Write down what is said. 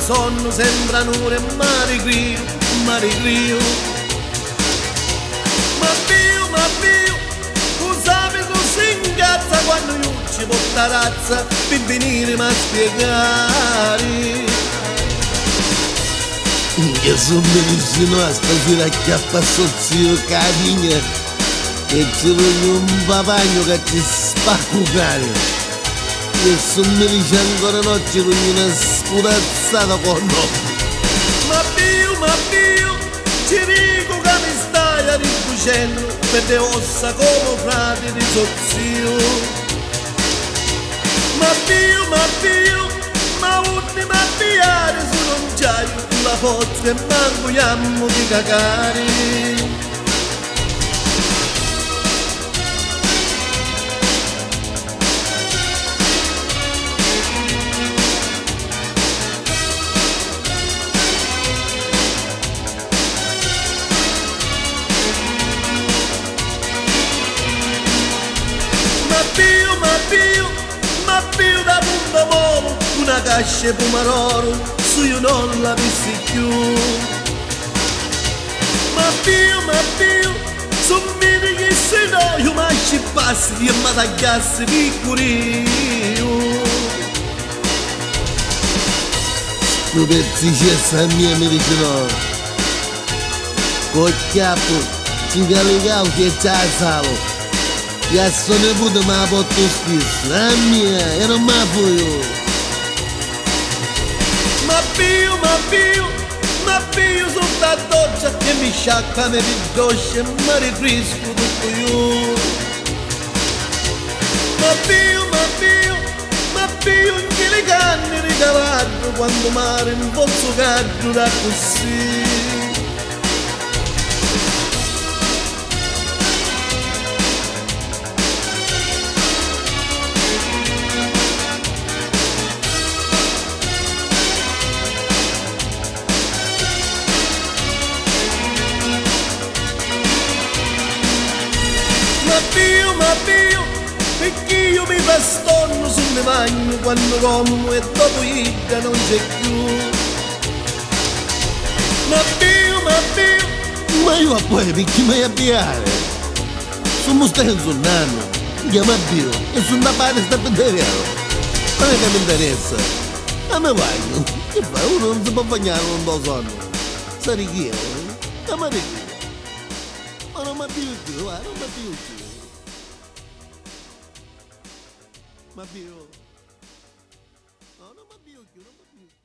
sonno sembra nure mare grio. Ma Dio, tu sai così incazza quando io ci porta razza per venire a spiegare. Io sono vicino a stasera chiappa sozio carinha e ci voglio un papagno che ci spacco cane. Io sono felice ancora notte con una spurazzata con noi. Ma Dio, ci dico che mi stai riducendo per le ossa come frati di sozio. Ma Dio, ma ultima piare su non c'hai la forza e manco iammo di cagare. Ma Dio da punta molo, una cascia pumaroro, su io non la vissi più. Ma Dio, son mini che se no io mai ci passi e mi tagliassi piccolino. Tu pensi c'è sta mia mi dice no. Col chiappo, ci calicavo che c'ha salo. Ya sono pure ma porto spesso, la mia, e non ma io. Ma Dio, sotto la doccia e mi sciacca, mi ridoscia e mi rifresco tutto io. Ma Dio, in che le canne ricavato quando mare in pozzo caggio da così. Ma Dio, perché io mi bastonno sulle mani quando como e dopo ida non c'è più. Ma Dio, Ma io a poi perché mi abbiare? Sono stato un nano, chiama Dio, e sono una parte sta pederiano. Non è che mi interessa. A me vai, che fa? Uno non si può bagnare con un sonno. Sai chi è? Ma di chi? Ma non mi più più, non mi più più. Ma Dio, no, non mi più, non mi più.